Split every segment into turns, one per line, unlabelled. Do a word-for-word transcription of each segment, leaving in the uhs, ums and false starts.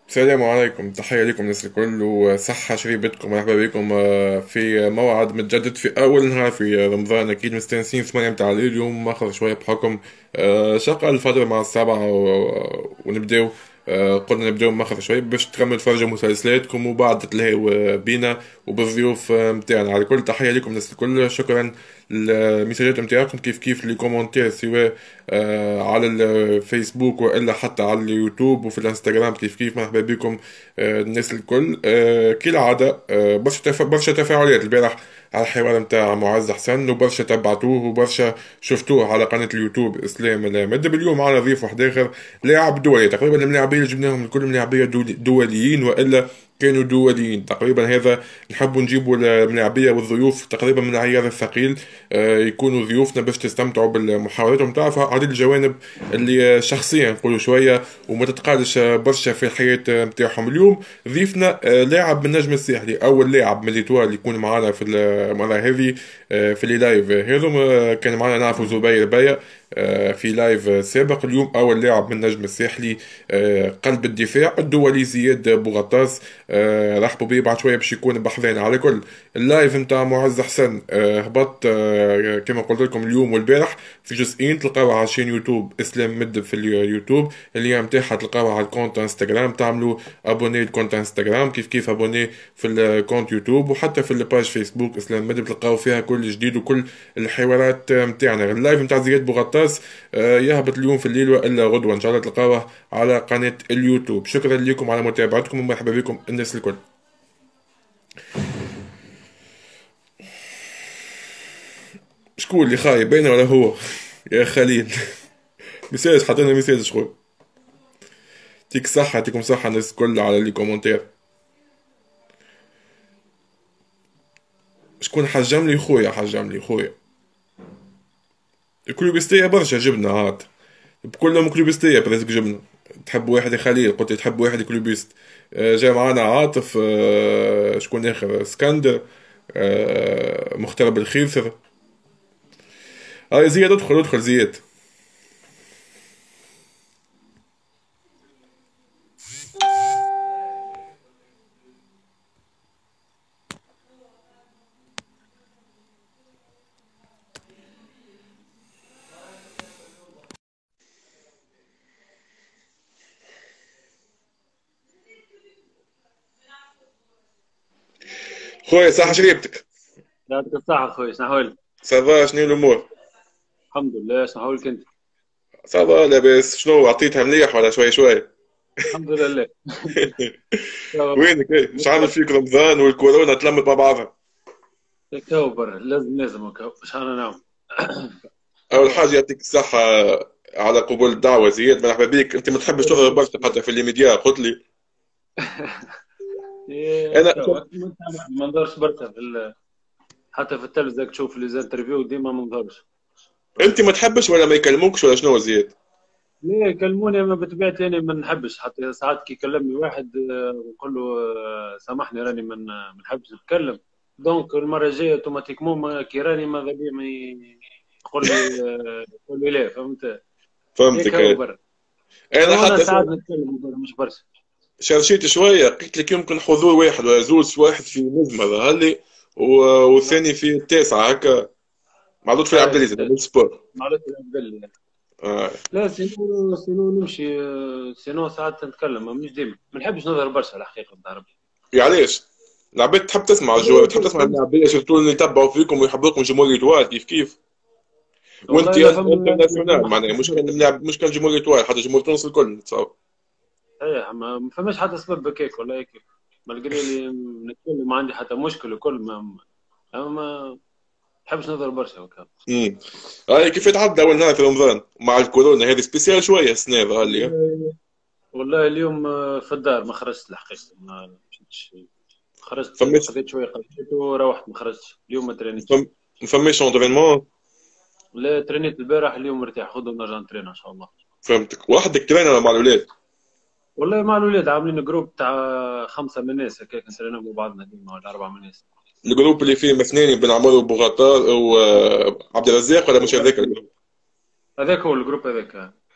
السلام عليكم، تحية لكم الناس الكل وصحة شريبتكم. مرحبا بكم آه، في موعد متجدد في أول نهار في رمضان. أكيد مستانسين ثمانية متاع الليل. اليوم ماخذ شوية بحكم آه، شقة الفجر مع السبعة و- ونبداو. آه، قلنا نبداو ماخذ شوية باش تكمل فرجة مسلسلاتكم وبعد تلهي بينا وبالضيوف آه، متاعنا. على كل تحية لكم الناس الكل، شكرا. المساجات متاعكم كيف كيف لي كومنتير، سواء آه، على الفيسبوك والا حتى على اليوتيوب وفي الانستغرام. كيف كيف مرحبا بكم آه، الناس الكل. آه، كالعادة آه، برشا تف- برشا تفاعلات البارح على الحوار نتاع معز حسن، وبرشا تبعتوه وبرشا شفتوه على قناة اليوتيوب إسلام المدب. اليوم معنا ضيف واحد آخر، لاعب دولي. تقريبا الملاعبية اللي جبناهم الكل ملاعبية دول- دوليين وإلا كانوا دوليين تقريبا. هذا نحب نجيبوا الملاعبية والضيوف تقريبا من العيار الثقيل، آه، يكونوا ضيوفنا باش تستمتعوا بالمحاورات ومتعرفوا على الجوانب اللي شخصيا نقولوا شوية وما تتقالش برشا في الحياة نتاعهم. اليوم ضيفنا آه، لاعب من النجم الساحلي، أول لاعب من الإتوال يكون معنا في المرة هذه آه، في لي لايف هذم. آه، كان معنا نعرفوا زبير بايع آه، في لايف سابق. اليوم أول لاعب من النجم الساحلي، آه، قلب الدفاع الدولي زياد بوغطاس. آه، رحبوا بيه بعد شوية باش يكون بحذانا. على كل اللايف نتاع معز حسن آه، هبط آه، كما قلت لكم اليوم والبارح في جزئين. تلقاوها على شين يوتيوب اسلام مدب في اليوتيوب، اللي نتاعها تلقاوها على الكونت انستغرام. تعملوا ابوني الكونت انستغرام، كيف كيف ابوني في الكونت يوتيوب، وحتى في الباج فيسبوك اسلام مدب تلقاو فيها كل جديد وكل الحوارات نتاعنا. اللايف نتاع زياد بوغطاس آه، يهبط اليوم في الليل والا غدوه ان شاء الله تلقاوه على قناه اليوتيوب. شكرا لكم على متابعتكم ومرحبا بكم الناس الكل. شكون اللي خايب بينه ولا هو؟ يا خليل. مساج حطينا مساج شغل. يعطيك صحة، يعطيكم صحة الناس الكل على اللي كومنتير. شكون حجم لي؟ خويا حجم لي خويا. الكلوبستية برشا جبنة هات، بكلهم كلوبستية بريسك جبنة. تحب واحد يا خليل؟ قلت لي تحب واحد كلوبيست. آه، جا معانا عاطف، آه، شكون اخر؟ اسكندر، آه، مغترب الخيثر. هاي زياد، ادخل ادخل زياد. خويا صح شريبتك؟
يعطيك الصحة أخوي، شنحوالك؟
صافا، شنو الامور؟
الحمد لله، شنحوالك أنت؟
صافا لاباس. شنو عطيتها مليح ولا شوي شوي؟
الحمد لله. تو
وينك ايه؟ مش عامل فيك رمضان والكورونا تلمت مع بعضها؟
تو برا لازم لازم هكا باش أنا نعم.
اول حاجه يعطيك الصحه على قبول الدعوه زياد، مرحبا بك. انت ما تحبش تظهر برشا حتى في الميديا قلت لي.
إيه،
انا
تو ما نتابع- ما نظهرش برشا في ال... حتى في التلفزة تشوف لي انترفيو ديما ما نظهرش.
انت ما تحبش ولا ما يكلموكش ولا شنو زياد؟
ليه يكلموني؟ ما بطبيعتي أنا ما نحبش، حتى ساعات كي يكلمني واحد آه، ونقول له آه، سامحني راني من ما نحبش نتكلم. دونك المرة الجاية اوتوماتيكمون ما- كي راني ماذا بيا ما ي- يقول لي آه، يقول لي لا، فهمت؟ هيك
فهمتك
هو
ايه.
برا.
انا
تو انا
حتى
ساعات نتكلم برا مش برشا.
شرشيت شويه، قلت لك يمكن حضور واحد ولا زوج، واحد في نجمه ظهر لي و- والثاني في التاسعه هكا، معروض في
اي
عبد
في
العزيز
التالي
من سبور.
معلش البل.
آه.
لا سينو سينو نمشي، آه، سينو ساعات نتكلم مش ديما، ما نحبش نظهر برشا الحقيقه نتاع ربي.
علاش؟ العباد تحب تسمع الجو، تحب
والله
تسمع
فهمت.
اللاعبيه شفتوا اللي يتبعوا فيكم ويحبوكم جمهور الايطوال كيف كيف. وانت
والله لا فما
انترناسيونال
فما
معناها،
حتى
مش
سبب.
كان لاعب، مش كان جمهور ايطوال، حتى جمهور تونس الكل نتصور.
اي ما ما فماش حتى سبب هكاك ولا هيك. بلقى لي نتكلم، ما عندي حتى مشكل وكل ما اما ما نحبش نظهر برشا وكا.
امم هاي كيف تعدى اول نهار في رمضان مع الكورونا هذه سبيسيال شويه السنه ظهر لي.
والله والله اليوم آه، في الدار ما خرجت الحقيقه، ما مشيتش. خرجت
فماش
قضيت شويه قضيت وروحت، ما خرجتش اليوم، ما ترينيتش.
فم... فماش اونترينمون.
لا ترينيت البارح، اليوم مرتاح، خذ ونرجع نترين ان شاء الله.
فهمتك، وحدك ترينر مع الاولاد؟
والله مع الاولاد عاملين جروب تاع خمسه من الناس هكاك، نترينا مع بعضنا ديما، ولا اربعه من الناس.
الجروب اللي فيه مثنين بن عمر وبوغاتار وعبد الرزاق، ولا مش هذاك الجروب؟
هذاك هو الجروب هذاك.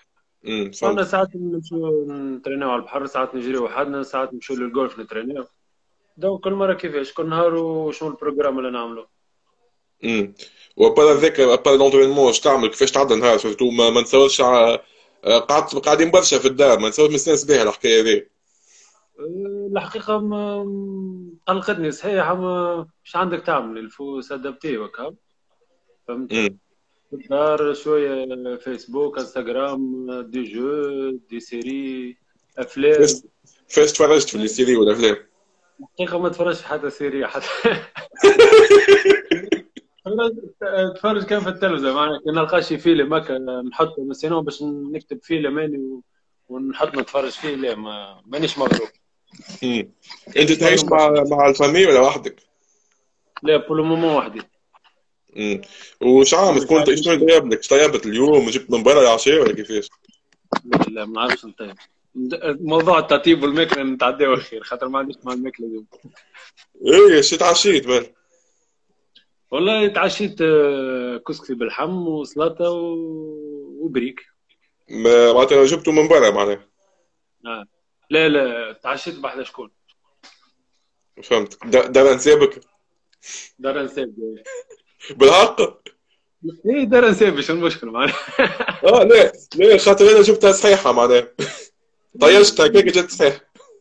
امم
انا
فهمت.
ساعات نمشيو نترينيو على البحر، ساعات نجري وحدنا، ساعات نمشيو للجولف نترينيو. دونك كل مره كيفاش، كل نهار وشنو البروجرام اللي نعملو.
امم وبعد ذاك بعد لونترينمون اش تعمل؟ كيفاش تعدى النهار؟ سورتو ما, ما نتصورش ع- قعدت قاعدين برشا في الدار، ما نتصورش مستانس بها الحكايه هذه.
أه، الحقيقه ما قلقتني صحيح، ما مش عندك تعمل الفو سادابتي وكا، فهمت.
امم
في الدار شويه فيسبوك انستغرام، دي جو دي سيري
فاش
افلام.
فاش تفرجت في السيري والافلام؟
الحقيقه ما تفرجش في حتى سيري حتى. تفرج كيف في التلفزة، معناها كي نلقى شي فيلم هكا نحط سينو باش نكتب فيلم اني و- ونحط نتفرج فيه، لا ما مانيش مغروب.
امم انت تعيش
كلهم
مع
برشا.
مع الفامي ولا وحدك؟
لا بولو مومون وحدي.
امم وش عام
مانيش
تكون
عارف
شنو
نشوف.
طيب لك؟ طيبت اليوم جبت من برا العشاء ولا كيفاش؟
لا لا ما نعرفش نطيب. موضوع التطيب والماكله نتعداو خير، خاطر ما عنديش مع الماكله اليوم.
ايه شي تعشيت بل.
والله تعشيت آه، كسكسي بالحم وسلطه و- وبريك.
ما معناتها جبته من برا معناها.
آه. لا لا تعشيت بحذا شكون.
فهمت. دا- دار نسابك
دار نساب.
بالحق.
ايه دار نساب، شو المشكله معنا.
اه لا لا، خاطر انا جبتها صحيحه معناها. طيشتها كيك جات صحيح.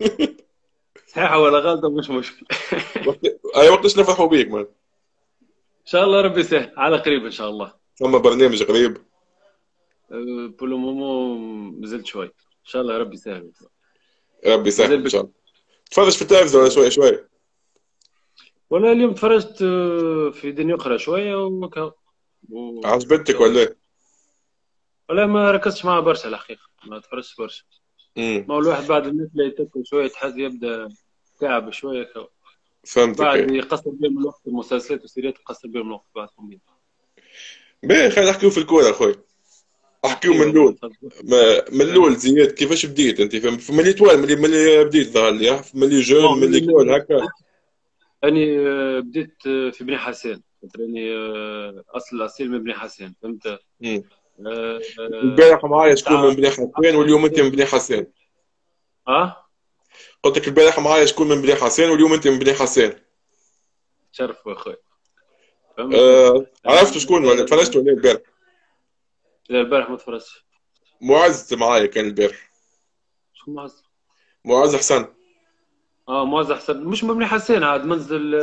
صحيحه ولا غلطه مش مشكل.
وقت اي وقتاش نفرحوا بيك مان.
ان شاء الله ربي يسهل على قريب ان شاء الله.
ثم برنامج قريب.
أه، بولو مومو مازلت شوي، ان شاء الله ربي يسهل.
ربي يسهل
مازال
ان
بك.
شاء الله. تفرج في التلفزيون ولا شوي شوي؟
ولا اليوم تفرجت أه، في دنيا اخرى شويه وكا و...
عجبتك
كا-
ولا؟
ولا ما ركزتش معها برشا الحقيقه، ما تفرجتش برشا.
امم
ما هو الواحد بعد المثل يتكل شويه تحس يبدا تعب شويه كا.
فهمتك
بعد
ايه.
يقصر بهم الوقت، المسلسلات والسيريات يقصر بهم الوقت بعدهم.
باهي خلينا نحكيو في الكوره اخوي. احكيو من
نحكيو والله
الاول.
تفضل.
ما- من الاول زياد كيفاش بديت انت؟ فهم من توال ملي ملي بديت ظهر لي ملي جون
بون
ملي كول
أنا
هكا.
أني آه، بديت آه، في بني حسين، خاطر أني آه، أصل الأصيل من بني حسين، فهمت.
مم.
آه، آه،
البارح معايا شكون
تاع
من بني حسين واليوم انت من بني حسين.
أه
قلت لك البارح معايا شكون من بني حسين واليوم انت من بني حسين.
شرف أخوي، فهمت.
آه عرفت شكون ولا تفرجت ولا البارح؟
لا البارح ما تفرجتش.
معز معايا كان البارح.
شو معز؟
معز حسن.
اه موزع حسن مش من بني حسين، عاد منزل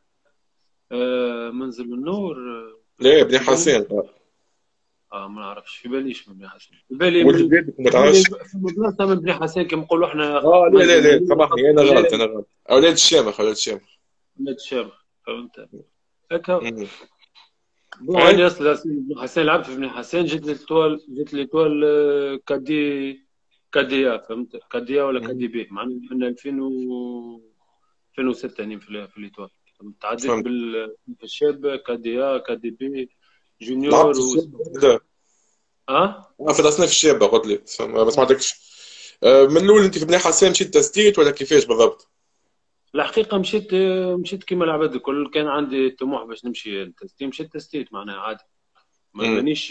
آه منزل النور آه،
لا بني
في بالي.
حسين.
اه ما نعرفش، في باليش من بني حسين، في بالي
ولد
من
بيتك ما
في بالي
تعرفش.
في بلاصه من بني حسين كما نقولوا احنا
اه لا لا
منزل
لا
النور
سامحني
وقصر
انا غلط
الجلال.
انا غلط. اولاد الشامخ اولاد الشامخ.
ولاد الشام، فهمت هكا.
مم.
بون
اي.
اني اصلا بن حسين لعبت في بن حسين، جيت ليتوال جيت ليتوال آه، كادي كاديا، فهمت. كاديا ولا
مم.
كادي بي، معناها من ألفين و ألفين وستة اني في ال- في ليتوال. فهمت؟ تعديت
فهمت.
بال في الشاب كاديا كادي بي
لعبت
جونيور
في
و
الشابة وكذا.
اه
آه، في الاصناف الشابه قلت لي ما ما سمعتكش. آه، من الاول انت في بني حسين مشيت تسديد ولا كيفاش بالضبط؟
الحقيقة مشيت آه، مشيت كيما العباد الكل، كان عندي طموح باش نمشي التستيم، مشيت تستيت معناها عادي. ما
امم
مانيش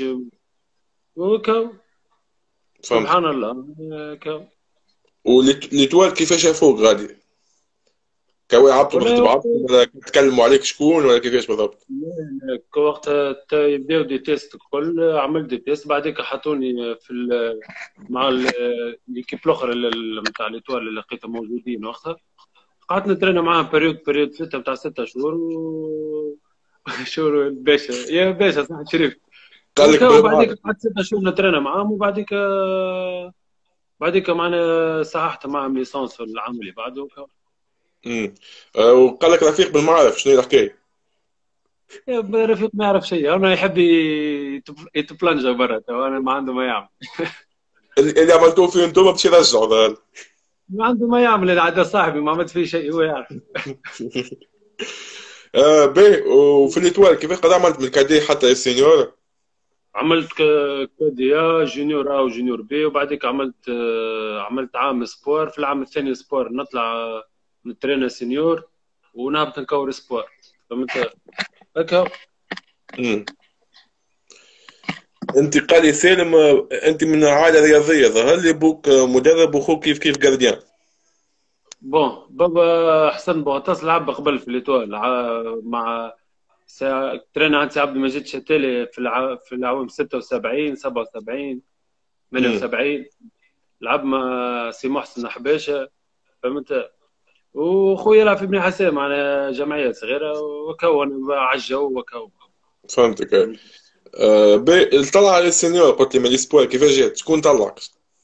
وكا.
فهمت.
سبحان الله آه، كا.
وليتوال كيفاش فوق غادي؟ كوا لعبتوا ضد
ولا
بعض ولا تكلموا عليك شكون ولا كيفاش بالضبط؟
وقتها تا يبداو دي تيست الكل، عملت دي تيست بعديك حطوني في ال مع ال- ليكيب الاخرى نتاع ليتوال اللي لقيتهم موجودين وقتها. قعدت نترينا معاهم بريود بريود ستة بتاع ستة شهور و شهور الباشا يا باشا صح شريف.
قال لك
وكا وبعديك
بالمعرفة.
قعدت ستة شهور نترينا معاهم، وبعديك بعديك معنا صححت معاهم ليسانس في العام اللي بعده وكا.
امم آه، وقال لك رفيق بالمعرف شنو هي الحكايه؟
يا رفيق ما يعرف شيء، انا يحب يتب- يتبلنجا برا، تو انا ما عنده ما يعمل.
اللي اللي عملتوه فيه انتم باش يرجعوا ظهر.
ما عنده ما يعمل، اذا عدا صاحبي ما عملت فيه شيء هو يعرف.
آه باهي. وفي الاتوال كيفاش قد عملت من الكادي حتى السينيور؟
عملت ك- كديا جونيور ا وجونيور بي، وبعديك عملت آه، عملت عام سبور، في العام الثاني سبور نطلع آه، نترينا سينيور ونهبط نكور سبور، فهمت هكا.
امم انت قال لي سالم، آه، انت من عائله رياضيه، ظهر لي بوك آه، مدرب واخوك كيف كيف جارديان.
بون بابا حسن بوغطاس لعب قبل في الاتوال ع- مع سا... ترينا عند سي عبد المجيد شتالي في الع... في العوام ستة وسبعين سبعة وسبعين
امم.
ثمانية وسبعين. لعب مع سي محسن حباشه، فهمت. وخويا يلعب في بني حسين معنا جمعيه صغيره، وكون على الجو وكون.
فهمتك. إيه.
فهمت.
آه بي الطلعه للسينيور قلت لي من الاسبوع كيفاش جات؟ شكون طلعك؟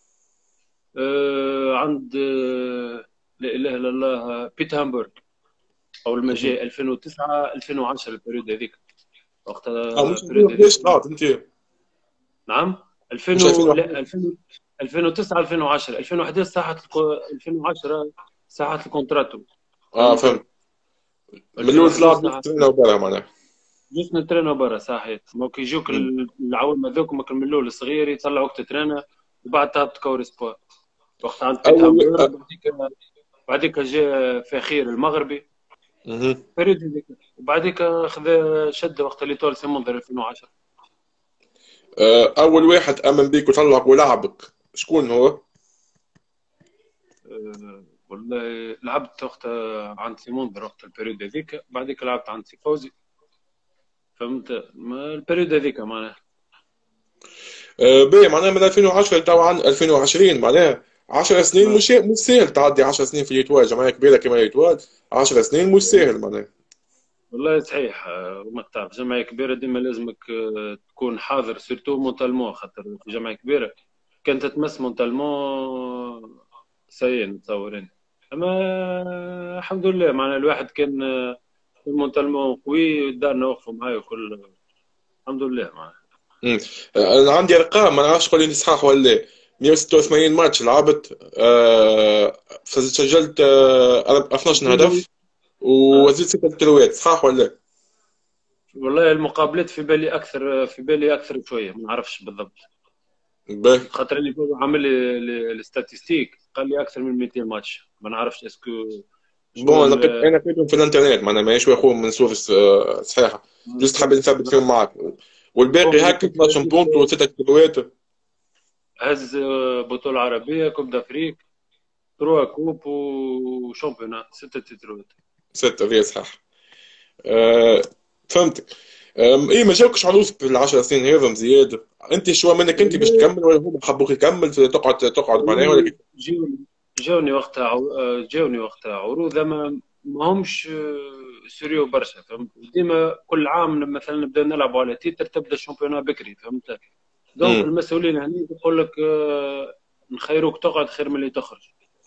أه عند أه لا اله الا الله بيت هامبورغ. اول ما
مهم.
جاء ألفين وتسعة ألفين وعشرة البريود هذيك،
اه
وقتها
مش
البريود هذيك.
ليش طلعت انت؟
نعم. ألفين
مش
و... لا
ألفين وواحد؟
ألفين ألفين وتسعة ألفين وعشرة ألفين وأحد عشر ساحه الكو... ألفين وعشرة ساحه الكونتراتو.
اه
فهمت.
فهمت. من الاول طلعت
ألفين وأحد عشر
نص
ساحه
سنه وبرا معناها.
جوست نترينا برا صحيت. ما كي يجوك
مم.
العوام هذوك ما من الاول الصغير يطلع وقت ترينا، وبعد تهبط كور سبور. وقت عند بيت
اول
هامبورغ،
آه.
بعديك بعديك جاء فخير المغربي
مهم.
فريد هذيك، وبعديك خذ شد وقت اللي طول سي منظر ألفين وعشرة.
آه، اول واحد امن بيك وطلعك ولعبك شكون هو؟
أه والله لعبت وقت عند سي منظر وقت البريود هذيك، بعديك لعبت عند سي فوزي. فهمت. ما البريود هذيك معناها.
آه باهي، معناها من ألفين وعشرة لتو عن ألفين وعشرين، معناها عشر سنين.
ما
مش مش سهل تعدي عشر سنين في الاتوال، جمعيه كبيره كما الاتوال. عشر سنين مش سهل معناها.
والله صحيح. أه، وما تعرف جمعية كبيرة ديما لازمك أه، تكون حاضر سيرتو مونتالمون، خاطر في جمعية كبيرة كانت تمس مونتالمون سيء نتصورين. اما الحمد لله معنا الواحد كان أه، مونتالمون قوي، دارنا وقفوا معايا وكل. الحمد لله معنا.
مم. آه، انا عندي ارقام، ما نعرفش قول لي صحاح ولا لا. مية وستة وثمانين ماتش لعبت، آه سجلت آه اثناشر هدف
آه.
وزدت ستة كيلوات، صحاح ولا لا؟
والله المقابلات في بالي اكثر، في بالي اكثر شويه، ما نعرفش بالضبط.
باهي.
خاطر اللي هو عامل لي الاستاتيستيك قال لي اكثر من مئتين ماتش، ما نعرفش اسكو شنو
بون انا لقيت
ال-
انا لقيتهم في الانترنت، معناها ماهيش واخو من سورس آه، صحيحه. جست حبيت نثبت فيهم معك. والباقي
المهم
هكا
ليكيب
اثناشر بونت و6 كيلوات.
هز بطوله عربيه، كوب دافريك، تروا كوب وشامبيونات، ستة تتروات.
ستة غير صح. أه فهمتك. أم، ايه ما جاوكش عروس في العشر سنين هذم زياده؟ انت شو منك انت باش
والله
تكمل، ولا هم حبوك يكمل تقعد تقعد معناها ولا
والله
كيف؟
جاوني جاوني وقتها عو- جاوني وقتها عروض، اما ما همش سوريو برشا. فهمت. ديما كل عام مثلا نبدا نلعبوا على تيتر، تبدا الشامبيونات بكري. فهمت. دونك
امم.
المسؤولين هني يقول لك آه، نخيروك تقعد خير من اللي تخرج.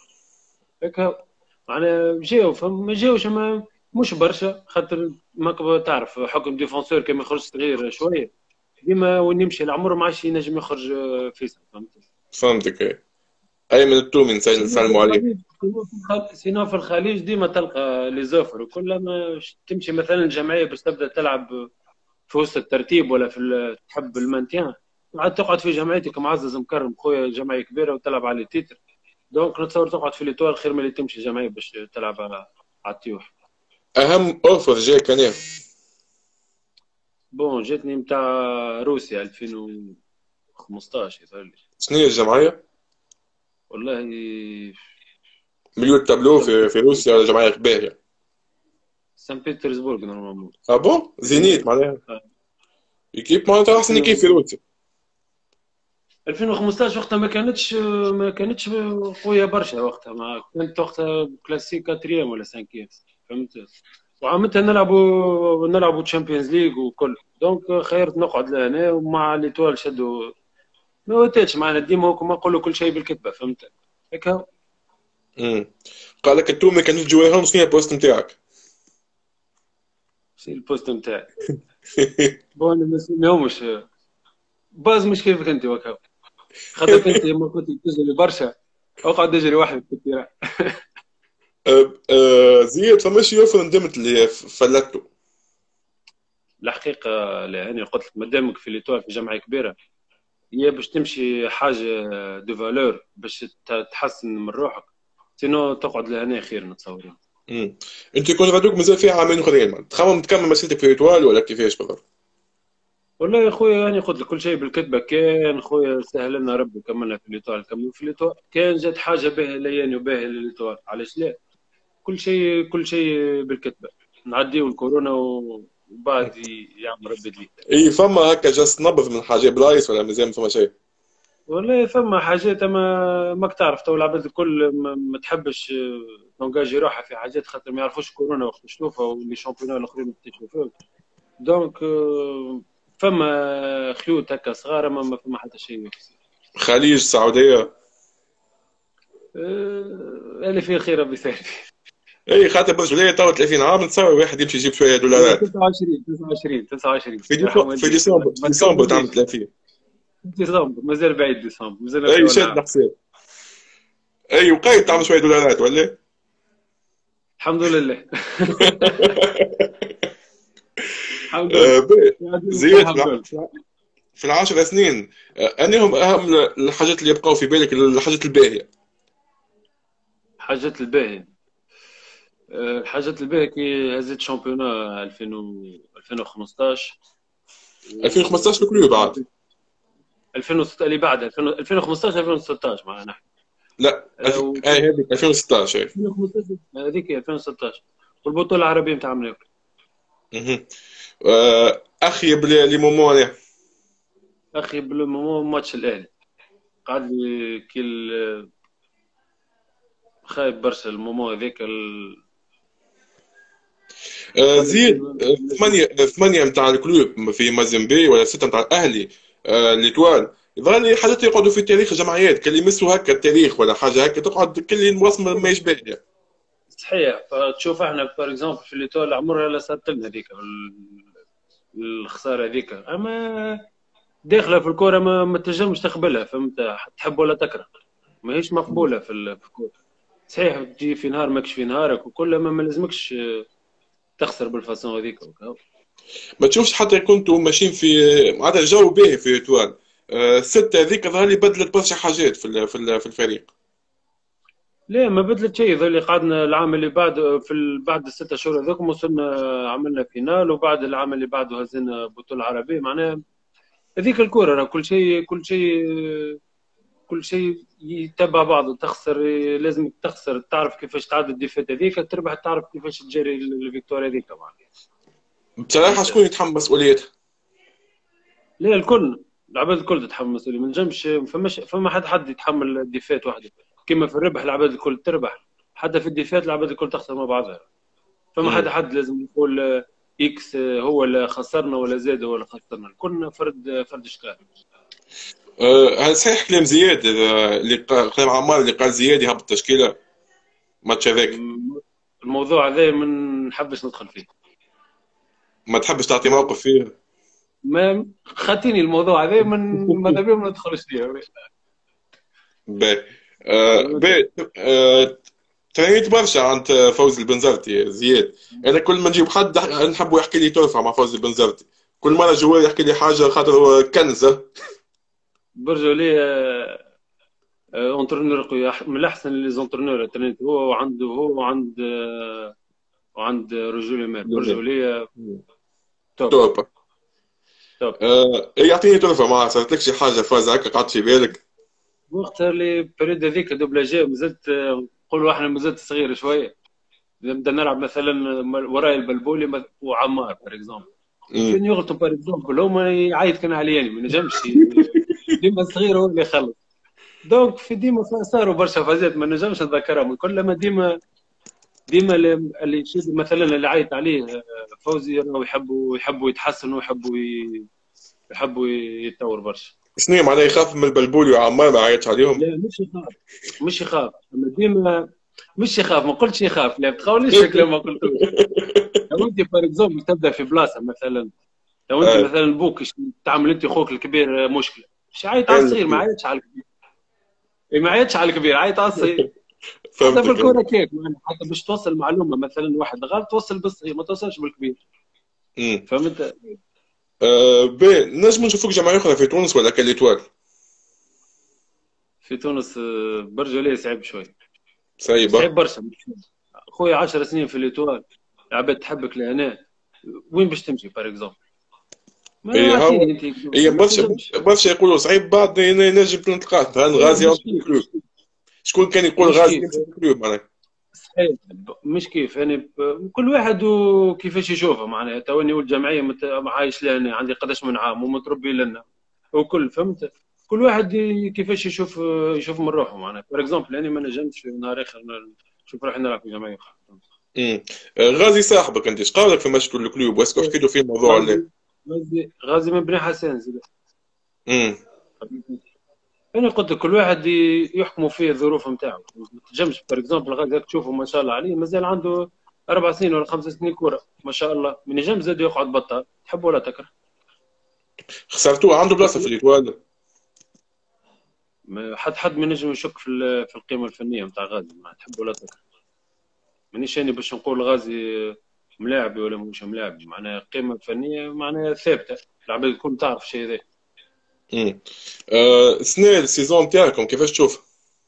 هكا معناها جاو، فما جاوش اما مش برشا، خاطر ماك تعرف حكم ديفونسور كان يخرج صغير شويه، ديما وين يمشي العمر ما عادش ينجم يخرج آه، فيصل. فهمت.
فهمتك. ايه. ايمن التومي نسال-
سينو في
نسلموا عليه.
الخليج سينو في الخ- سينو في الخليج ديما تلقى لي زوفر، وكل ما ش- تمشي مثلا الجمعيه باش تبدا تلعب في وسط الترتيب ولا في ال- تحب المانتيان، عاد تقعد في جمعيتك معزز مكرم خويا، جمعيه كبيره وتلعب على التيتر. دونك نتصور تقعد في ليتوال خير من اللي تمشي جمعيه باش تلعب على على التيوح.
اهم اوفر جاي كان ايه؟
بون جاتني نتاع روسيا ألفين وخمسطاش يظهر لي.
شنو هي الجمعيه؟
والله
مليون تابلو
سان
في في روسيا ولا جمعيه كبيره؟
سان بيترسبورغ نورمالمون.
اه بون زينيت
زينيت.
معناها. ايكيب معناتها احسن ايكيب في روسيا.
ألفين وخمسطاش وقتها ما كانتش ما كانتش قويه برشا، وقتها ما كانت وقتها كلاسيك كاتريام ولا سانكيام. فهمت. وعامتها نلعبوا نلعبوا تشامبيونز ليغ وكل. دونك خيرت نقعد لهنا ومع ليتوال شدوا. ما وتاتش معنا ديما هو كما نقولوا كل شيء بالكتبه. فهمت. هيك هو.
امم. قال لك التومي كان تجويهم، شنو هي البوست نتاعك؟
شي البوست نتاعي. بون ما نسميهمش باز، مش كيفك انت وكا، خاطرك انت لما كنت تجري برشا اقعد اجري وحدك في التيران.
أه، أه، زياد فماش يوفر ندمت اللي فلتته.
الحقيقه لا، انا قلت لك مادامك في ليتوال في جامعه كبيره، هي باش تمشي حاجه دو فالور باش ت- تحسن من روحك، سينو تقعد لهنا خير نتصور.
امم. انت يكون غادوك مازال فيها عامين اخرين، تخمم تكمل مسيرتك في ايطوال ولا كيفاش بالضبط؟
والله يا خويا يعني قلت لك كل شيء بالكتبه، كان خويا سهل لنا ربي كملنا في ليتوال، كملنا في ليتوال، كان جات حاجه باهيه لياني وباهيه لليتوال، علاش لا؟ كل شيء كل شيء بالكتبه، نعديو الكورونا وبعد يعمل ربي لي.
اي فما هكا جاست نبض من حاجه برايس ولا مازال ما فما شيء؟
والله ثم حاجات ما ماك تعرف، تو العباد الكل ما ما تحبش آه، تونجاجي روحها في حاجات خاطر ما يعرفوش كورونا وقت شلوفها واللي شامبيونات الاخرين يكتشفوا. دونك آه، فما خيوط هكا صغار، ما ما فما حتى شيء.
خليج السعوديه.
آه، اللي فيه خير ربي يسهل.
اي خاطر برجوليه تو ثلاثين عام نتصور واحد يمشي يجيب شويه
هي
دولارات.
تسعة وعشرين تسعة وعشرين تسعة وعشرين
في
يرحم
ديسمبر في
والديك،
ديسمبر في
ما
ديسمبر تعمل
تكملنيش.
ثلاثين.
ديسمبر مازال بعيد، ديسمبر مازال
اي
نبداو
شاد
العام.
حسين. اي وقايد تعمل شويه دولارات ولا؟
الحمد لله. الحمد
آه،
لله.
باهي.
قاعدين نقول
زياد في
الحمد
الع-
لله.
في العشر سنين، آه، انهم اهم الحاجات اللي يبقوا في بالك، الحاجات الباهيه؟
حاجات الباهي، آه، الحاجات الباهية كي هزيت شامبيونا ألفين و ألفين وخمسطاش
ألفين وخمسطاش
و
الكل بعد.
ألفين وستة اللي بعد ألفين ألفين وخمسطاش ألفين وستطاش معنا.
لا
آه،
ألف...
و
اي هذيك ألفين وستطاش اي.
ألفين وخمسطاش هذيك ألفين وستطاش، والبطولة العربية نتاع مناوي.
مهم. آه، اخي بلي لي مومون أنا.
أخي بالمو ماتش الأهلي قعد لي كي ال- خايب برشا المومو هذاك ال-
آه،
قال لك
زيد،
ديما
آه،
لازم.
ثمانية ثمانية نتاع الكلوب في مازيمبي ولا ستة نتاع الأهلي، آه، ليتوال. يظهر لي حاجات يقعدوا في تاريخ الجمعيات، كان يمسوا هكا التاريخ ولا حاجة هكا تقعد كل المواسم ما يشبه لها.
صحيح، فتشوف احنا بار اكزومبل في الليتوال عمرها لا صارت لنا هذيك ال- الخساره هذيك، اما داخله في الكوره ما, ما تنجمش تقبلها، فهمت؟ تحب ولا تكره، ماهيش مقبوله في ال- في الكوره. صحيح تجي في نهار ماكش في نهارك وكل ما, ما لازمكش تخسر بالفاسون هذيك وكا.
ما تشوفش حتى كنتوا ماشيين في معناتها الجو باهي في ليتوال، آه، ستة هذيك ظهر لي بدلت برشا حاجات في ال- في ال- في الفريق.
لا ما بدلت شيء، ذولي قعدنا العام اللي بعد في ال... بعد الستة شهور هذوك وصلنا عملنا فينال، وبعد العام اللي بعده هزينا بطولة عربية معناها. هذيك الكورة راه كل شيء كل شيء كل شيء يتبع بعضه، تخسر لازم تخسر تعرف كيفاش تعدي الديفات هذيك، تربح تعرف كيفاش تجري الفيكتوريا هذيك معناها.
بصراحة
فهمت؟
شكون يتحمل مسؤوليتها؟
لا الكل، العباد الكل تتحمل مسؤولية، ما نجمش فماش فما حد حد يتحمل الديفات وحده. كما في الربح العباد الكل تربح، حتى في الديفات العباد الكل تخسر مع بعضها. فما حد
مم.
حد لازم يقول آه، اكس آه، هو اللي خسرنا ولا زاد هو اللي خسرنا، الكل فرد فرد اشكال.
آه، هل صحيح كلام زياد، آه، اللي قال كلام عمار اللي قال زياد يهبط التشكيلة ماتش هذاك؟
م- الموضوع هذا ما نحبش ندخل فيه.
ما تحبش تعطي موقف فيه؟
ما خاتيني الموضوع هذا من ماذا بيا ما ندخلش فيه.
باهي. آه، باهي. آه، ترينيت برشا عند فوزي البنزرتي زياد. انا كل ما نجيب حد نحبه يحكي لي ترفع مع فوزي البنزرتي، كل مره جوال يحكي لي حاجه خاطر هو كنزه.
برجع لي اونترونور قوي، أح- من الاحسن اللي زونترونور ترينت هو، وعنده هو وعند آه، وعند رجولي مير، برجع لي توب
توب.
توب.
آه، يعطيني ترفع ما صارت لك شي حاجه فاز هكا قعدت في بالك؟
وقتها اللي بريد هذيك دوبلاجي مازلت آه، نقولوا احنا مازلت صغير شويه، نبدا نلعب مثلا وراي البلبولي مث- وعمار بار اكزومبل،
امم.
كان يغلطوا بار اكزومبل هما يعيط كان علياني ما نجمش ي- ديما صغير هو اللي يخلص. دونك في ديما صاروا برشا فازات ما نجمش نتذكرهم، كلما ديما ديما اللي اللي يشد مثلا اللي عيط عليه آه، فوزي راهو يحبوا يحبوا يتحسنوا ويحبوا ي- يحبوا يتطور برشا.
شنو معناه يخاف من البلبولي وعمار ما عيطش عليهم؟
لا مش يخاف، مش يخاف اما ديما مش يخاف، ما قلتش يخاف، لا تخوليش شكله ما قلتوش. لو انت فور اكزومبل تبدا في بلاصه مثلا، لو انت
آه.
مثلا بوك تعمل انت اخوك الكبير مشكله، مش عيط على
كان
الصغير، ما
الكبير.
عيطش على الكبير. إيه، ما عيطش على الكبير، عيط على الصغير. حتى في
فهمتك أنا.
الكوره كيف يعني، حتى باش توصل معلومه مثلا واحد غلط توصل بالصغير ما توصلش بالكبير.
امم.
فهمت؟
آه، باهي. نجم نشوفوك جمعيه اخرى في تونس ولا كاليتوال؟
في تونس آه، برجوليه صعيب شوي،
صعيبه.
صعيب برشا. خويا عشر سنين في ليتوال، العباد تحبك لهنا، وين باش تمشي بار اكزومبل؟ ما
هي
اعطيني
هاو
انت
هي
ما
برشا
تنجمش.
برشا يقولوا صعيب بعد ينجم تلقاه مثلا
لا
غازي
مش
ينجم
كيف
الكلوب. شكون كان يقول
مش
غازي
كيف
يمشي الكلوب معناها.
صحيح. مش كيف يعني ب- كل واحد وكيفاش يشوفه معناها توني والجمعيه مت- عايش لنا عندي قداش من عام ومتربي لنا وكل فهمت. كل واحد ي- كيفاش يشوف يشوف من روحه معناها فور اكزومبل انا ما نجمش في نهار اخر ن- نشوف روحي نلعب في جمعيه.
امم غازي صاحبك انت ايش قال لك في ماتش الكلوب واسكو حكيتوا له في موضوع
غازي
ال-
غازي غازي من بني حسن زين.
امم
انا قلت لك كل واحد ي- يحكموا فيه الظروف نتاعو ما تنجمش فور اكزومبل غازي تشوفه ما شاء الله عليه مازال عنده اربع سنين ولا خمس سنين كوره ما شاء الله من ينجم زاد يقعد بطال تحب ولا تكره.
خسرتوه عنده بلاصه في الإيطوال.
ما حد حد ما ينجم يشك في ال- في القيمه الفنيه نتاع غازي ما تحب ولا تكره. مانيش انا باش نقول غازي ملاعبي ولا مش ملاعبي معناها القيمه الفنيه معناها ثابته العباد تكون تعرف الشيء ذا.
امم آه، السنه السيزون تاعكم كيفاش تشوف؟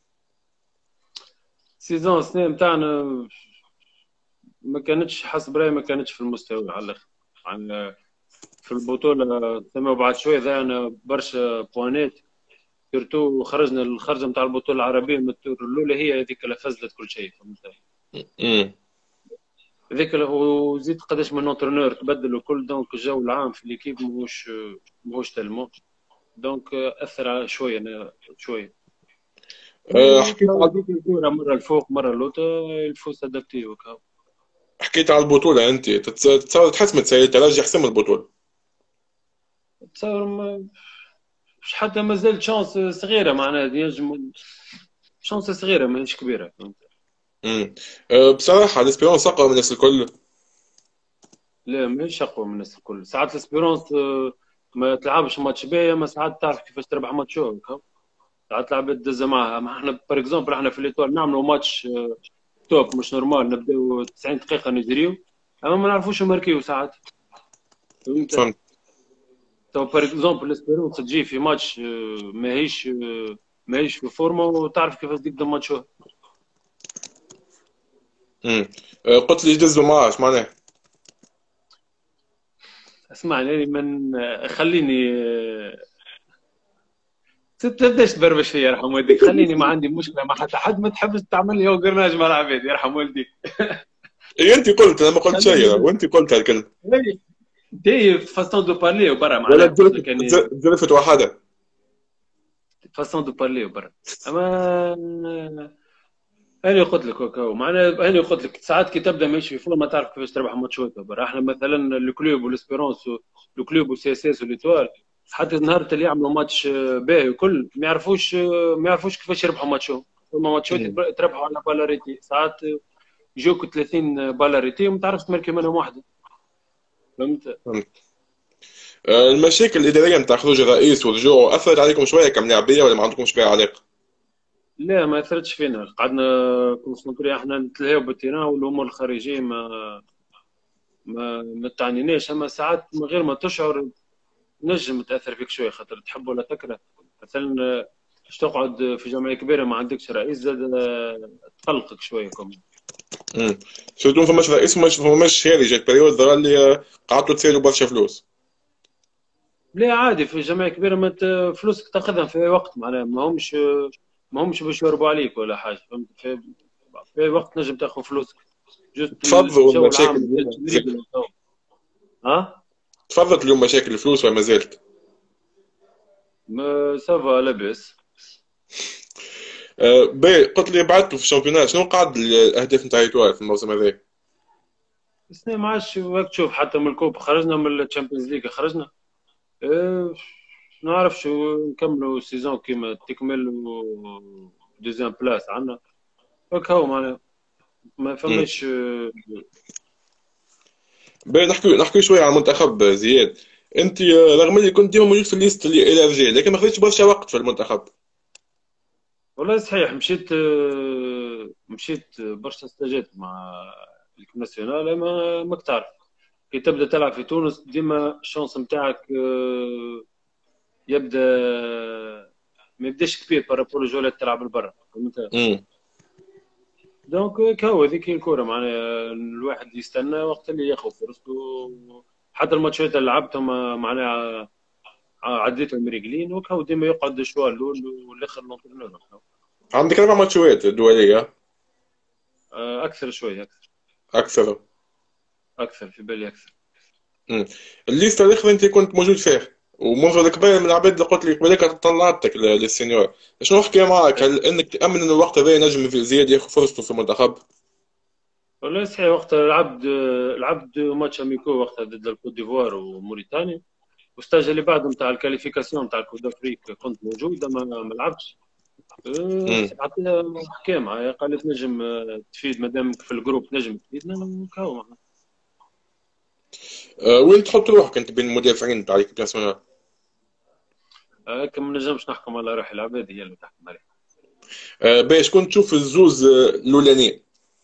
سيزون السنه نتاعنا ما كانتش حسب رايي ما كانتش في المستوى على الاخر. عن في البطوله ثم بعد شويه ضيعنا برشا بوانات سيرتو خرجنا الخرجه نتاع البطوله العربيه من الدور الاولى هي هذيك اللي فزلت كل شيء فهمت.
امم
هذاك اللي هو زيد قداش من اونترونور تبدل وكل دونك الجو العام في ليكيب ماهوش ماهوش تلمو دونك اثر على شويه أنا شويه.
آه،
مي
حكيت
تو
على
هذيك الكوره مره الفوق مره اللوطه الفوس ادابتي وكا.
حكيت على البطوله انت تتص- تتصور تحس متسيد الترجي احسن من البطوله.
تصور ما- مش حتى مازال شانس صغيره معناها ينجم شانس صغيره ماهيش كبيره فهمت.
امم آه، بصراحه الاسبيرونس اقوى من الناس الكل.
لا ماهيش اقوى من الناس الكل ساعات الاسبيرونس آه، ما تلعبش ماتش باهي اما ساعات تعرف كيفاش تربح ماتش هكا. ساعات لعبة تدز معها ما احنا بار اكزومبل احنا في الايطوال نعملوا ماتش آه، توب مش نورمال نبداو تسعين دقيقه نجريو اما ما نعرفوش نماركيو ساعات فهمت.
فهمت.
تو بار اكزومبل الاسبيرونس تجي في ماتش آه، ماهيش آه، ماهيش في فورمه وتعرف كيفاش تقدم ماتش.
امم آه، قلت لي يدزوا معاه ايش معناه؟
اسمعني يعني من آه، خليني آه، تبداش تبربش فيا يرحم والديك خليني ما عندي مشكله مع حتى حد ما تحبش تعمل لي قرناج مع العباد يرحم والديك.
اي انت قلت انا ما قلت شيء
خليني
وانت قلت هالكلمه.
دي فاصون دو بارلي وبرا
ولا
معناها قلت
تزلفت
لك يعني
تزلفت وحده.
فاصون دو بارلي وبرا. اما انا قلت لك هكا معناها انا قلت لك ساعات كي تبدا ماشي في فورما تعرف كيفاش تربح ماتشات برا احنا مثلا الكلوب والاسبيرونس الكلوب والسي اس اس والايتوال حتى نهار اللي يعملوا ماتش آه، باهي وكل ما يعرفوش آه، ما يعرفوش كيفاش يربحوا ماتشهم. هما ماتشات
امم
يتر- يتربحوا على بالاريتي ساعات آه، يجوك ثلاثين بالاريتي وما تعرفش تماركي منهم واحده فهمت.
فهمت. آه، المشاكل الاداريه نتاع خروج الرئيس ورجوعه اثرت عليكم شويه كملاعبيه ولا ما عندكمش بها علاقه؟
لا ما اثرتش فينا قعدنا كونسونتري احنا نتلهيو بالتيران والامور الخارجيه ما ما ما تعنيناش اما ساعات من غير ما تشعر نجم تاثر فيك شويه خاطر تحب ولا تكره. مثلا آه، باش تقعد في جمعيه كبيره ما عندكش رئيس زاد آه، تقلقك شويه كم.
امم سورتو ما فماش رئيس ما فماش هذه جات بريود ظهر لي آه، قعدتوا تسالوا برشا فلوس.
لا عادي في جمعيه كبيره ما ت- فلوسك تاخذها في أي وقت معناها ما همش ما همش باش يهربوا عليك ولا حاجه فهمت في, في أي وقت نجم تاخذ فلوسك جست
تفضلوا
الجو
المشاكل
العام
اليوم ما
التدريب
زالت.
والجو. ها
تفضلت اليوم مشاكل الفلوس ولا ما زالت؟
ما سافا لاباس.
آه، باهي قلت لي بعدتوا في الشامبيونات شنو قعد الاهداف نتاع ايتوال في الموسم هذا؟
السنه ما عادش هاك تشوف حتى من الكوب خرجنا من الشامبيونز ليج خرجنا اه نعرفش نكملوا السيزون كيما تكمل و دوزيام بلاس عندنا هاك هو معناها ما
امم
فماش اه
باهي نحكي نحكي شويه على المنتخب زياد. انت آه، رغم اللي كنت ديما موجود في الليست اللي الى رجال لكن ما خذيتش برشا وقت في المنتخب.
والله صحيح مشيت اه مشيت برشا استجات مع الكيب ناسيونال اما ماك تعرف كي تبدا تلعب في تونس ديما الشانس نتاعك اه يبدا ما يبداش كبير بارابور الجولات تلعب لبرا فهمت.
امم
دونك هو هذيك هي الكوره معناها الواحد يستنى وقت اللي ياخذ فرصته حتى الماتشات اللي لعبتهم آه، معناها عديتهم رجلين وكاو ديما يقعد شويه الاول والاخر لونترونور.
عندك اربع ماتشات دوليه.
آه، اكثر شويه اكثر.
اكثر.
اكثر في بالي اكثر.
مم. الليسته الاخرى انت كنت موجود فيها، ومنذ الكبير من العباد اللي قلت لي قبلك طلعتك ل- للسينيور. شنو حكي معك؟ هل انك تامن ان الوقت هذا نجم في زياد ياخذ فرصته في المنتخب؟
والله صحيح وقتها لعبت لعبت ماتش اميكو وقتها ضد الكوت ديفوار وموريتانيا، والستاج اللي بعده نتاع الكاليفيكاسيون نتاع الكوت دافريك كنت موجود اما ما لعبتش. أه،
امم.
عطينا حكام معايا قالت نجم آه، تفيد مادامك في الجروب نجم تفيدنا وكاو معنا.
أه، وين تحط روحك انت بين المدافعين تاع ليكيب ناسيونال؟
هكا ما نجمش نحكم على روحي، العباد هي اللي تحكم عليها.
أه، باش كنت تشوف الزوز آه، الاولانيين.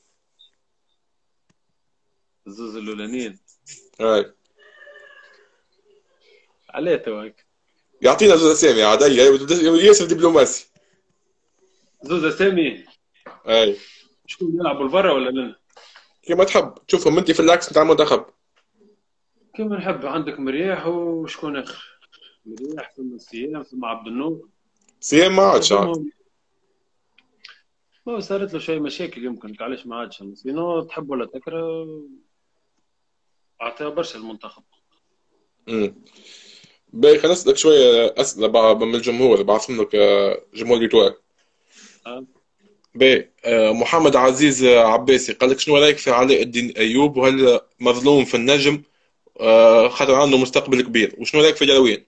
الزوز الاولانيين
هاي.
عليه تو هيك.
يعطينا زوز اسامي عادي ياسر دبلوماسي.
زوز اسامي.
هاي.
شكون يلعبوا لبرا ولا لنا؟
كيما تحب تشوفهم انت في العكس نتاع المنتخب.
كيما نحب، عندك مرياح وشكون اخر؟ مرياح ثم السيام ثم عبد النور.
سيام ما عادش عاد.
هذوما ما صارت له شويه مشاكل يمكن علاش ما عادش، سينو تحب ولا تكره اعطيها برشا المنتخب.
امم. باهي خلينا نسألك شوية أسئلة بقى من الجمهور بعثهم لك آه، جمهور ليتوال.
أه؟
باهي آه، محمد عزيز آه، عباسي قال لك شنو رأيك في علاء الدين أيوب، وهل مظلوم في النجم آه، خاطر عنده مستقبل كبير؟ وشنو رأيك في داروين؟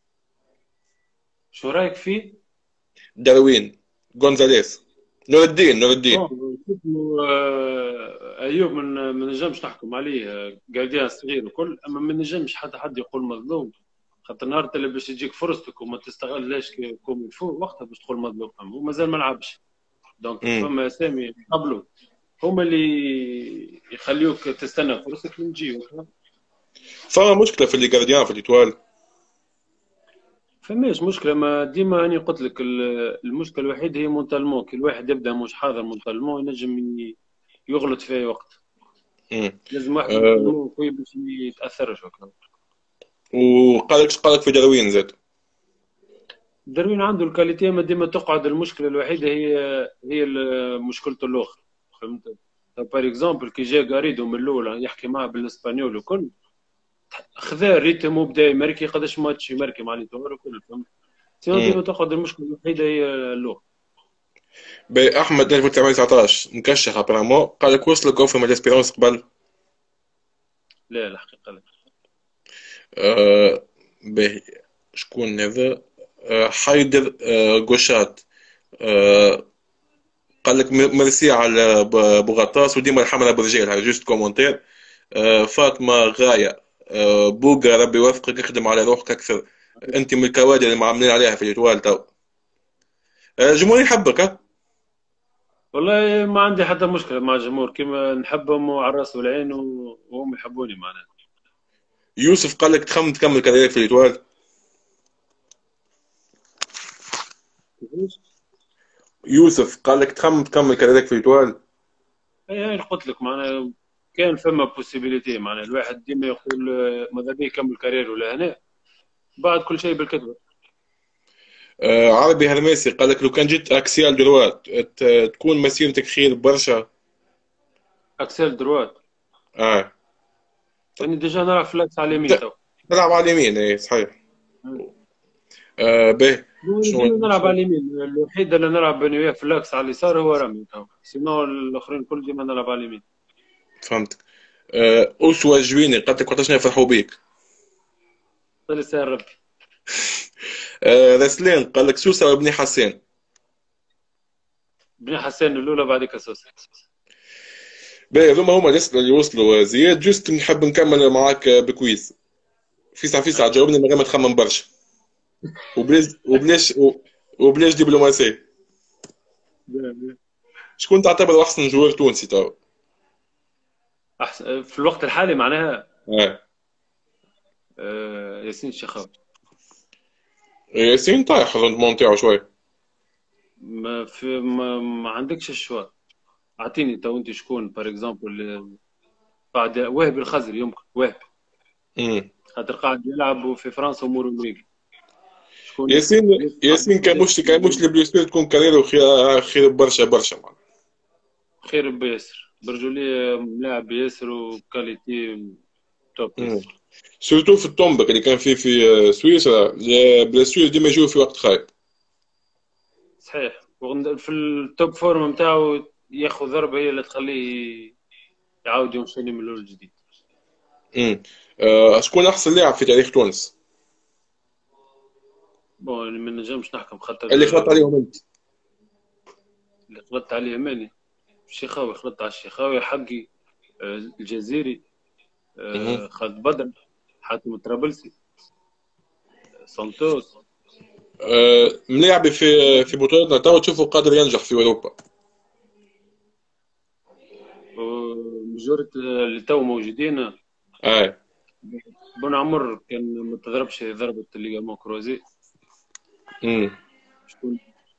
شو رايك فيه؟
داروين جونزاليس. نور الدين نور الدين.
بون شوفوا، آه، ايوب من ما نجمش نحكم عليه، آه، قارديان صغير وكل، اما ما نجمش حتى حد يقول مظلوم. خاطر نهار اللي باش يجيك فرصتك وما تستغلهاش كي- كوم يفو وقتها باش تقول مظلوم، أما هو مازال ما لعبش. دونك
امم.
فما اسامي قبله هما اللي يخليوك تستنى فرصتك من تجي.
فما مشكلة في اللي جارديان في الإيطوال.
فماش مشكلة، ما ديما أنا قلت لك ال- المشكلة الوحيدة هي مونتالمون، كل واحد يبدأ مش حاضر مونتالمون ينجم ي- يغلط في أي وقت.
امم.
لازم واحد
أه.
مونتالمون قوي باش يتأثرش هكا.
وقال لك قال لك في داروين زاد.
داروين عنده الكاليتي، ما ديما تقعد المشكلة الوحيدة هي هي ال- مشكلته الأخرى. فهمت؟ بار اكزومبل كي جا غاريدو من الأول يحكي معاه بالإسبانيول وكل، خذا الريتم وبدا يماركي قداش ماتش يماركي مع ليتوار وكل، فهمت؟ سينو
امم.
ديما تقعد المشكلة الوحيدة هي اللغة.
باهي أحمد ألف وتسعمية وتسعطاش مكشخ أبرامو قال لك وصلوا كوفي من الإسبيرونس قبل.
لا الحقيقة لا.
أه. باهي. شكون هذا؟ أه حيدر أه جوشات. أه قال لك م- ميرسي على ب- بوغطاس وديما الحمله برجال، هاي جوست كومونتير. أه فاطمه غايه. أه بوغا ربي يوفقك اخدم على روحك اكثر، انت من الكوادر اللي معاملين عليها في الجوال تو. أه جمهور يحبك ها.
والله ما عندي حتى مشكلة مع الجمهور، كيما نحبهم وعلى الراس والعين و- وهم يحبوني معناها.
يوسف قال لك تخمم تكمل كاريرك في الجوال.
كيفاش؟
يوسف قال لك تخمم تكمل كاريرك في الجوال.
اي اي قلت لك معناها كان فما بوسيبيليتي، معناها الواحد ديما يقول آه، ماذا بيه يكمل كارير ولا هنا، بعد كل شيء بالكتبة.
أه عربي هرميسي قال لك لو كان جيت اكسيال دلوقت ت- تكون مسيرتك خير برشا.
اكسل دروات.
اه.
يعني ديجا نلعب فلاكس على اليمين
ت-
تو.
تلعب على اليمين اي صحيح. أه به. شنو
ديما نلعب على اليمين، الوحيد اللي نلعب انا وياه فلاكس على اليسار هو رامي تو، سينو الاخرين كل ديما نلعب على اليمين.
فهمتك. أه أسوة جويني قالت لك وقتاش يفرحوا بيك.
طلع سهل ربي.
أه رسلين قال لك سوسة وابن حسين.
بن حسين الاولى بعدك اساس.
باهي هذوما هما الأسئلة اللي وصلوا زياد، جوست نحب نكمل معاك بكويز. فيسع فيسع جاوبني من غير ما تخمم برشا. وبلاش وبلاش وبلاش دبلوماسية. شكون تعتبر أحسن جوار تونسي تو؟
احسن في الوقت الحالي معناها
اه.
آه، ياسين الشيخاوي.
ياسين طايح الروندمون تاعو شوي.
ما في ما, ما عندكش الشوا. اعطيني تو انت شكون بار اكزومبل بعد وهبي الخزري يمكن وهبي.
امم
خاطر قاعد يلعب في فرنسا ومورو مريقل. شكون ياسر
ياسين
ياسر
ياسين كان
ياسر
مش كان مش البليسير تكون كاريرو خير خير برشا برشا معناها.
خير بياسر برجولية، ملاعب ياسر وكاليتي توب
امم
ياسر.
سورتو في التومبك اللي كان فيه في سويسرا، البليسير ديما يجوا في وقت خايب.
صحيح، وغند- في التوب فورم نتاعو ياخذ ضربة هي اللي تخليه يعاود ينشني من الاول جديد.
امم آه، شكون احسن لاعب في تاريخ تونس
بون ما نجمش نحكم خاطر
اللي خلطت عليهم انت؟
اللي غلطت عليه ماني الشيخاوي، غلطت على الشيخاوي حقي. آه، الجزيري،
مهم.
آه، خالد بدر، حاتم الطرابلسي، سانتوس.
آه، ملاعبي في في بطولتنا تو تشوفه قادر ينجح في اوروبا.
ومجورة اللي تو موجودين.
اي.
بن عمر كان ما تضربش ضربة الليغامون كروزي.
امم
شكون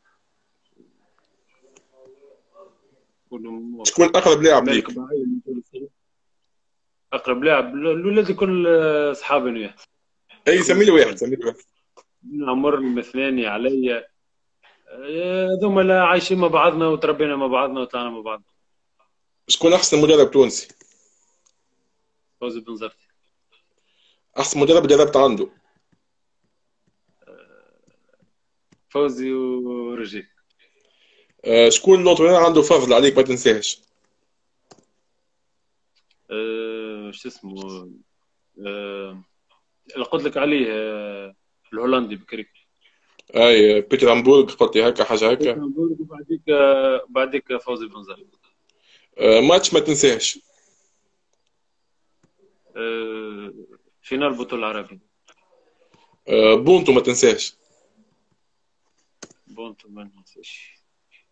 شكون
شكون اقرب لاعب
مالك
ليك؟
بعيد. اقرب لاعب الاولاد الكل اصحابي انا وياه،
اي سمي لي
خوتي
واحد،
الكل.
سمي لي واحد.
بن عمر المثناني عليا. آه، هذوما لا عايشين مع بعضنا وتربينا مع بعضنا وطلعنا مع بعض.
شكون احسن مدرب تونسي؟
فوزي بن زرتي.
احسن مدرب دربت عنده؟
فوزي ورجيك.
آه، شكون لوطوين عنده فضل عليك ما تنساهش؟
أه شو اسمه، أه اللي قلت لك عليه، أه الهولندي بكري.
اي بيتر امبورغ قلت لي هكا حاجه هكا.
بيتنبورغ، وبعديك آه، بعديك فوزي بن زرتي.
آه، ماتش ما تنساهش؟
أه فينال بطولة العربية.
آه، بونتو ما تنساهش؟
بونتو ما ننساش.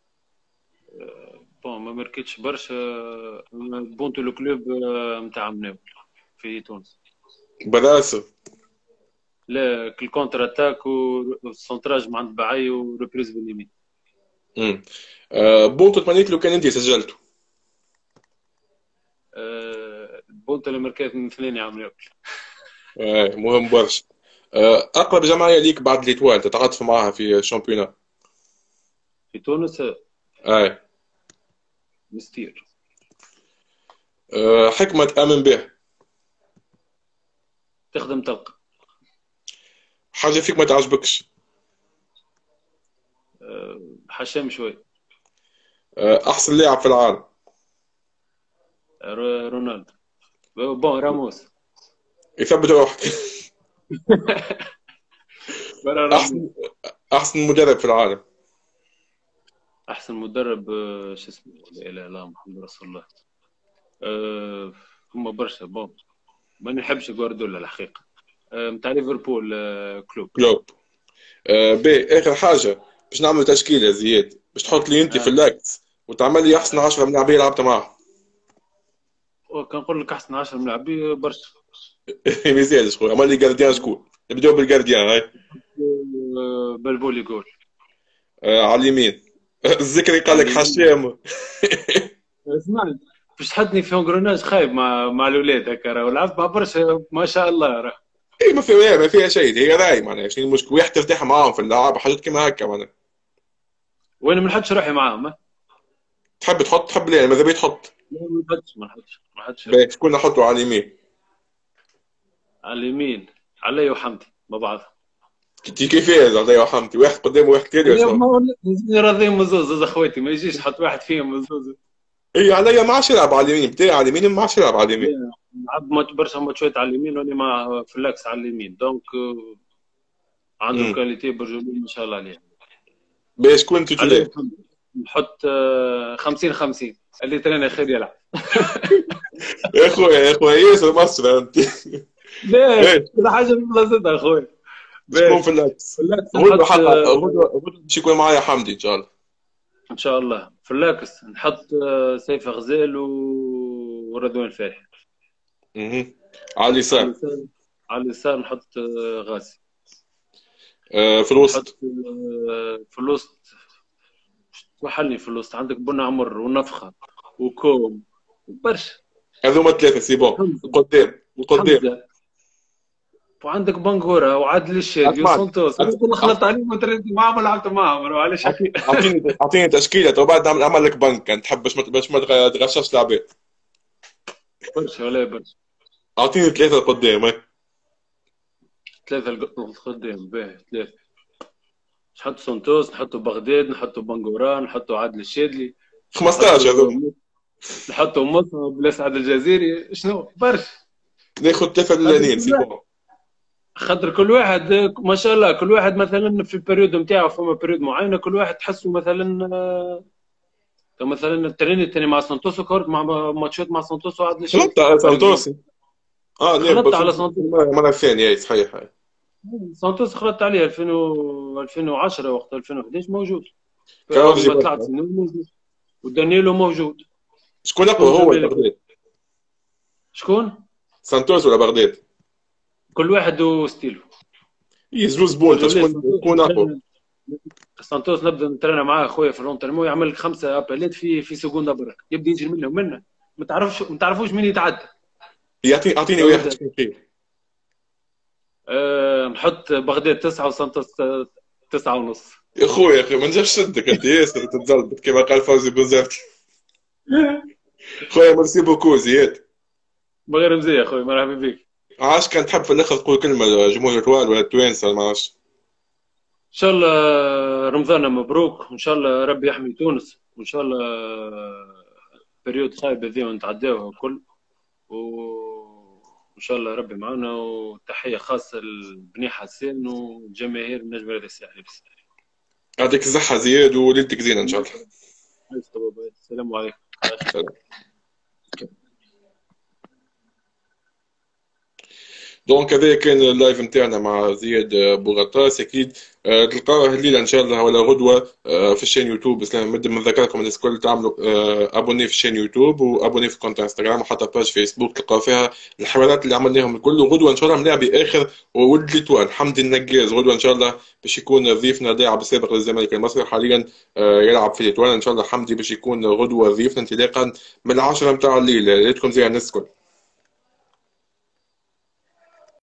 بون ما مركتش برشا. آه، بونتو الكلوب آه، متاع مناول في تونس.
براسه.
لا، كل كونتر اتاك والسونتراج مع عند بعي وريبريز باليمين.
امم آه، بونتو تمنيت لو كان انت سجلته.
أه بونتو اللي مركات من اثنين يا عم ياكل.
آه، مهم برشا. آه، اقرب جمعيه ليك بعد ليتوال تتعاطف معها في الشامبيونات؟
في تونس آه،
اي.
مستير.
آه، حكمه تامن به؟
تخدم تلقى.
حاجه فيك ما تعجبكش؟
أه حشام شوي.
آه، احسن لاعب في العالم؟
رو- رونالدو. بون راموس.
يثبت روحك.
برا راموس.
احسن احسن مدرب في العالم؟
احسن مدرب آه، شو اسمه، لا اله الا الله محمد رسول الله. أه هم برشا. بون ما نحبش جوارديولا الحقيقه. أه متاع ليفربول، أه كلوب.
كلوب. آه، بي اخر حاجه، باش نعمل تشكيله زياد باش تحط لي انت في
أه.
اللاكت وتعمل لي احسن عشرة ملاعبيه لعبت معاهم.
كان نقول لك احسن عشرة ملاعبين برشا.
ما يزالش خويا، عمل لي جارديان شكون؟ نبداو بالجارديان هاي.
أه بلبولي جول.
آه، على اليمين. الذكري قال
على
لك
اليمين
حشام.
اسمعني، باش تحطني في انجروناج خايب مع مع الاولاد هكا، راه لعبت مع برشا ما شاء الله راه.
اي ما فيها ما فيها شيء، هي راي معناها شنو المشكل، واحد ترتاح معاهم في اللعب حاجات كيما هكا معناها.
وانا ما نحطش روحي معاهم ها؟
تحب تحط تحب ليه ماذا بيه تحط؟
لا، ما نحطش ما نحطش ما نحطش روحي.
باهي شكون نحطه على اليمين؟
على اليمين علي وحمدي مع بعض.
تي كيف هذا يا حمتي، واحد قدام وواحد تالي
لا،
شنو؟
ما هو لا، راضيين مزوز زوز اخواتي، ما يجيش حط واحد فيهم مزوز.
اي عليا ما عادش يلعب على اليمين بتاعي، على اليمين ما عادش يلعب على اليمين.
لا، لعب ماتش برشا ماتشات على اليمين وانا مع فلاكس على اليمين، دونك آه، عنده
امم
كاليتي برجولين ما شاء الله عليه.
باهي شكون
عليه
تيتولير؟
وحمدي. نحط آه، خمسين خمسين، اللي ترينا خير يلعب.
يا خويا يا خويا ياسر مصر انت.
لا،
ايه
كل حاجه في بلاصتها اخوي.
شكون
باهي،
في اللاكس؟
فلاكس
غدوه
نحط
حق
آه،
غدوه غدوه باش يكون معايا حمدي ان شاء الله.
ان شاء الله فلاكس نحط آه، سيف غزال و... ورضوان فاحي.
اها. على
على
اليسار.
اليسار على اليسار نحط آه، غازي.
آه، في
نحط
الوسط.
آه، في الوسط. وحلني في الوسط عندك بن عمر ونفخه وكوم برشا.
هذوما ثلاثه سي بون.
وحمزه.
القدام القدام.
حمزه وعندك بنغورة وعادل الشادي
اسمعني،
وسانتوس، هذول كل خلطت عليهم وتريت معاهم ولعبت معاهم، معلش
أعط-
احكي.
اعطيني اعطيني تشكيله وبعد نعمل اعمل لك بنك، يعني تحب باش ما باش ما تغ- تغشش لعبات.
برشا ولا برشا.
اعطيني ثلاثه قدام هيك.
ثلاثة القدام باهي ثلاثة. نحط سانتوس، نحطوا بغداد، نحطوا بنغورة، نحطوا عادل الشادلي،
خمستاشر
نحطوا
هذول.
نحطوا مصر بلا سعد الجزيري، شنو برشا.
ناخذ ثلاثه
خاطر
الاولانيين
كل
سي
واحد
بون.
خاطر كل واحد ما شاء الله، كل واحد مثلا في البريود نتاعو، فما بريود معينه كل واحد تحسه مثلا آه، مثلا التريني الثاني مع سانتوس وكورت مع ماتشات مع سانتوس وعدل الشادي
خلطت على
فرق كبير.
سانتوسي. اه لا
خلطت
بس
على سانتوس.
المره المرة الثانيه هي صحيح هاي.
سانتوس خلطت عليه ألفين و ألفين وعشرة وقت ألفين وأحد عشر موجود، اول
كاوزي
ما طلعت
برشا.
سنون موجود، ودانييلو موجود.
شكون اقوى،
شكون
هو ولا
الزمالك؟
بغداد؟
شكون؟
سانتوس ولا بغداد؟
كل واحد وستيلو.
يزوز بونتا،
الولاد
شكون
سانتوس
شكون اقوى؟
سانتوس نبدا نترينا معاه اخويا في لونترمو، يعمل لك خمسه ابلات في في سكوندا برك، يبدا يجري منه ومنه، ما تعرفش ما تعرفوش مين يتعدى.
يعطيني اعطيني
تو
واحد
يبدا
شكون فيه.
أه نحط بغداد تسعه وسانتوس تسعه ونص.
يا اخوي يا اخي ما نجمش صدق، انت ياسر تتزلط كما قال فوزي بوزارتي. خويا ميرسي بوكو زياد.
بغير مزيه اخوي، مرحبا بك.
عاش كان تحب في الاخر تقول كلمه لجمهور الاتوال ولا التوانسه ما عادش.
ان شاء الله رمضان مبروك، وان شاء الله ربي يحمي تونس، وان شاء الله بريود خايبه ذي ونتعداوها الكل، وان شاء الله ربي معنا. وتحيه خاصه لبني حسين وجماهير النجم الرياضي الساحلي.
يعطيك الصحه زياد وليلتك زينه ان شاء الله.
السلام عليكم على خير.
دونك هذا كان اللايف نتاعنا مع زياد بوغطاس. اكيد آه، تلقاوه الليله ان شاء الله ولا غدوه آه، في الشين يوتيوب اسلام مد. من ذكركم الناس الكل تعملوا آه، ابوني في الشين يوتيوب وابوني في كونت انستغرام وحتى باج فيسبوك تلقاو فيها الحوارات اللي عملناهم الكل. وغدوه ان شاء الله نلعب باخر وولد ليتوان حمدي النقاز غدوه ان شاء الله باش يكون ضيفنا لاعب سابق للزمالك المصري حاليا آه، يلعب في ليتوان. ان شاء الله حمدي باش يكون غدوه ضيفنا انطلاقا من العشرة نتاع الليل. ليتكم زي الناس الكل.